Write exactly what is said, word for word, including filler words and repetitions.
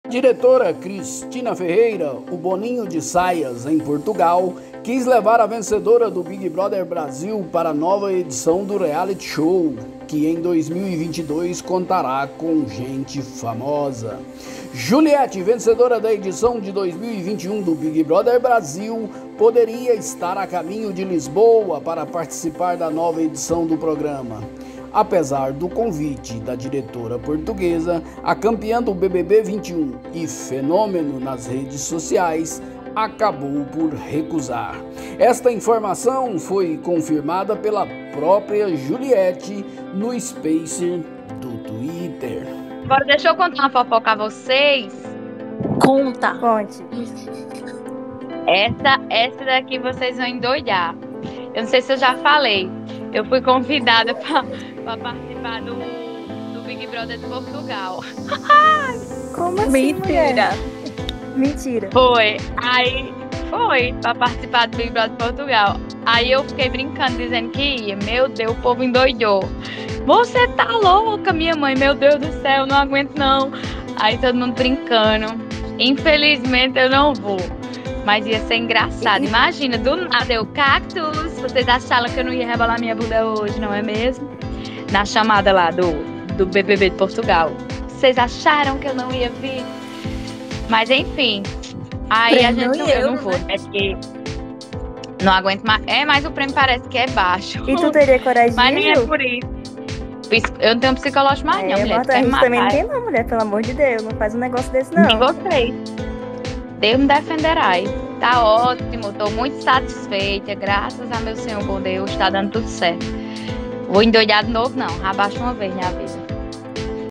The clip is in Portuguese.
Diretora Cristina Ferreira, o Boninho de Saias, em Portugal, quis levar a vencedora do Big Brother Brasil para a nova edição do reality show, que em dois mil e vinte e dois contará com gente famosa. Juliette, vencedora da edição de dois mil e vinte e um do Big Brother Brasil, poderia estar a caminho de Lisboa para participar da nova edição do programa. Apesar do convite da diretora portuguesa, a campeã do B B B vinte e um e fenômeno nas redes sociais acabou por recusar. Esta informação foi confirmada pela própria Juliette no Space do Twitter. Agora deixa eu contar uma fofoca a vocês. Conta. Conte. Essa, essa daqui vocês vão endoidar. Eu não sei se eu já falei. Eu fui convidada para participar do, do Big Brother de Portugal. Como assim, Mentira. mulher? Mentira. Foi. Aí foi para participar do Big Brother de Portugal. Aí eu fiquei brincando, dizendo que ia. Meu Deus, o povo endoidou. Você tá louca, minha mãe? Meu Deus do céu, não aguento não. Aí todo mundo brincando. Infelizmente eu não vou. Mas ia ser engraçado. Imagina, do nada eu, cactus. Vocês acharam que eu não ia rebolar minha bunda hoje, não é mesmo? Na chamada lá do, do B B B de Portugal. Vocês acharam que eu não ia vir? Mas enfim. Aí Prêmio a gente não, em eu não euro, vou. né? É que não aguento mais. É, mas o prêmio parece que é baixo. E tu teria coragem Mas de nem ir? é por isso. Eu não tenho psicológico mais, não, É, mulher. bota, a Quer me gente também não matar? tem não, mulher. Pelo amor de Deus, não faz um negócio desse Nem não. vocês. Deus me defenderá. Tá ótimo, tô muito satisfeita. Graças a meu Senhor bom Deus, tá dando tudo certo. Vou endoidar de novo, não. Abaixa uma vez, minha vida.